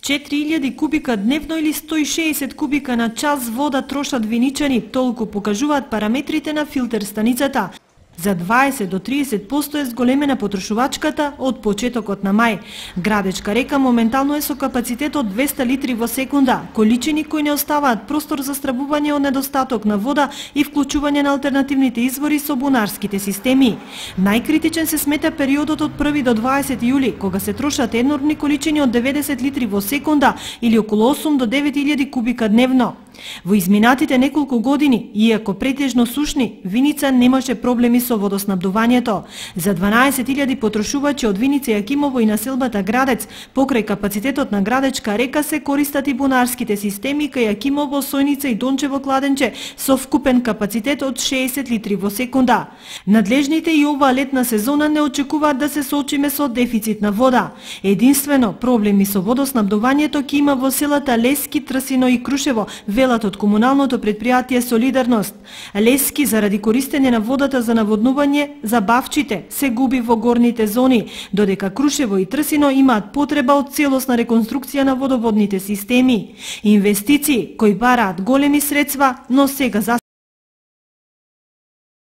4000 кубика дневно или 160 кубика на час вода трошат виничани, толку покажуваат параметрите на филтер станицата. За 20 до 30% е зголемена потрошувачката од почетокот на мај. Градечка река моментално е со капацитет од 200 литри во секунда, количини кои не оставаат простор за стравување од недостаток на вода и вклучување на алтернативните извори со бунарските системи. Најкритичен се смета периодот од 1 до 20 јули, кога се трошат енормни количини од 90 литри во секунда или околу 8 до 9000 кубика дневно. Во изминатите неколку години, иако претежно сушни, Виница немаше проблеми со водоснабдувањето. За 12.000 потрошувачи од Виница, Јакимово и населбата Градец, покрај капацитетот на Градечка река се користат и бунарските системи кај Јакимово, Сојница и Дончево кладенче со вкупен капацитет од 60 литри во секунда. Надлежните и оваа летна сезона не очекуваат да се соочиме со дефицит на вода. Единствено проблеми со водоснабдувањето ќе има во селата Лески, Трсино и Крушево, велат од комуналното претпријатие Солидарност. Лески заради користење на водата за наводнување за бавчите се губи во горните зони, додека Крушево и Трсино имаат потреба од целосна реконструкција на водоводните системи. Инвестиции кои бараат големи средства, но сега